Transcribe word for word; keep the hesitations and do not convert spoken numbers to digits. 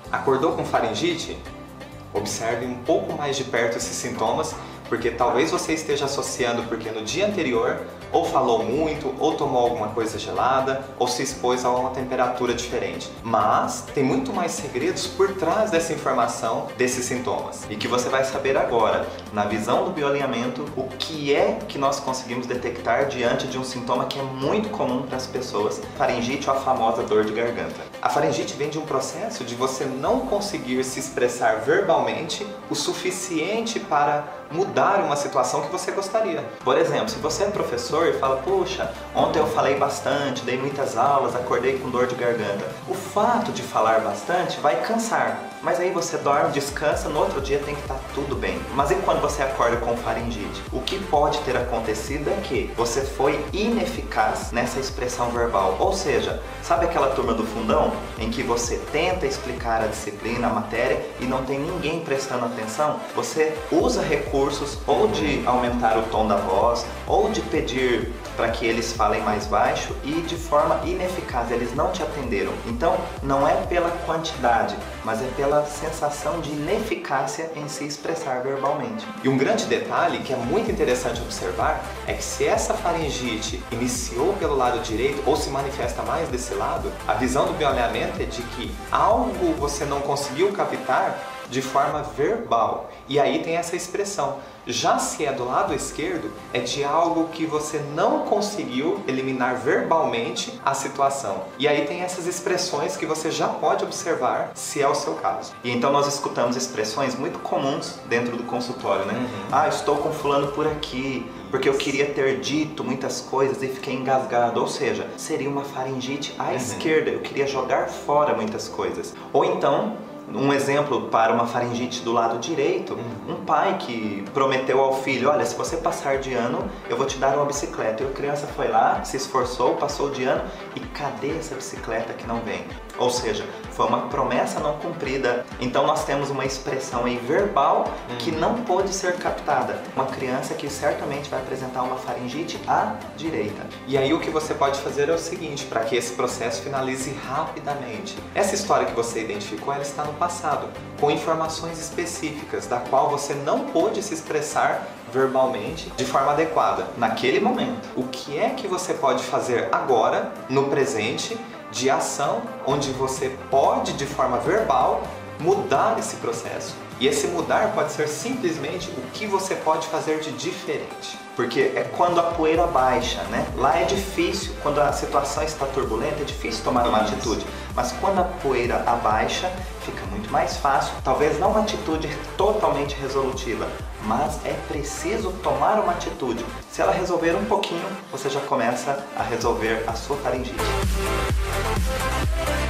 Acordou com faringite? Observe um pouco mais de perto esses sintomas, porque talvez você esteja associando porque no dia anterior ou falou muito, ou tomou alguma coisa gelada, ou se expôs a uma temperatura diferente. Mas tem muito mais segredos por trás dessa informação, desses sintomas. E que você vai saber agora, na visão do bioalinhamento, o que é que nós conseguimos detectar diante de um sintoma que é muito comum para as pessoas, faringite ou a famosa dor de garganta. A faringite vem de um processo de você não conseguir se expressar verbalmente o suficiente para mudar uma situação que você gostaria. Por exemplo, se você é professor e fala, puxa, ontem eu falei bastante, dei muitas aulas, acordei com dor de garganta. O fato de falar bastante vai cansar, mas aí você dorme, descansa, no outro dia tem que estar tudo bem. Mas e quando você acorda com faringite? O que pode ter acontecido é que você foi ineficaz nessa expressão verbal. Ou seja, sabe aquela turma do fundão em que você tenta explicar a disciplina, a matéria e não tem ninguém prestando atenção? Você usa recursos ou de aumentar o tom da voz ou de pedir para que eles falem mais baixo e de forma ineficaz, eles não te atenderam. Então, não é pela quantidade, mas é pela sensação de ineficácia em se expressar verbalmente. E um grande detalhe que é muito interessante observar é que se essa faringite iniciou pelo lado direito ou se manifesta mais desse lado, a visão do bioalinhamento é de que algo você não conseguiu captar de forma verbal. E aí tem essa expressão. Já se é do lado esquerdo, é de algo que você não conseguiu eliminar verbalmente a situação. E aí tem essas expressões que você já pode observar se é o seu caso. E então nós escutamos expressões muito comuns dentro do consultório, né? Uhum. Ah, estou com fulano por aqui, porque eu queria ter dito muitas coisas e fiquei engasgado. Ou seja, seria uma faringite à uhum. esquerda, eu queria jogar fora muitas coisas. Ou então, um exemplo para uma faringite do lado direito, uhum. um pai que prometeu ao filho, olha, se você passar de ano, eu vou te dar uma bicicleta. E a criança foi lá, se esforçou, passou de ano e cadê essa bicicleta que não vem? Ou seja, foi uma promessa não cumprida. Então nós temos uma expressão aí verbal uhum. que não pôde ser captada. Uma criança que certamente vai apresentar uma faringite à direita. E aí o que você pode fazer é o seguinte, para que esse processo finalize rapidamente. Essa história que você identificou, ela está no passado, com informações específicas, da qual você não pôde se expressar verbalmente de forma adequada naquele momento. O que é que você pode fazer agora, no presente, de ação, onde você pode, de forma verbal, mudar esse processo? E esse mudar pode ser simplesmente o que você pode fazer de diferente. Porque é quando a poeira baixa, né? Lá é difícil, quando a situação está turbulenta, é difícil tomar uma Isso. atitude. Mas quando a poeira abaixa, fica muito mais fácil. Talvez não uma atitude totalmente resolutiva, mas é preciso tomar uma atitude. Se ela resolver um pouquinho, você já começa a resolver a sua faringite.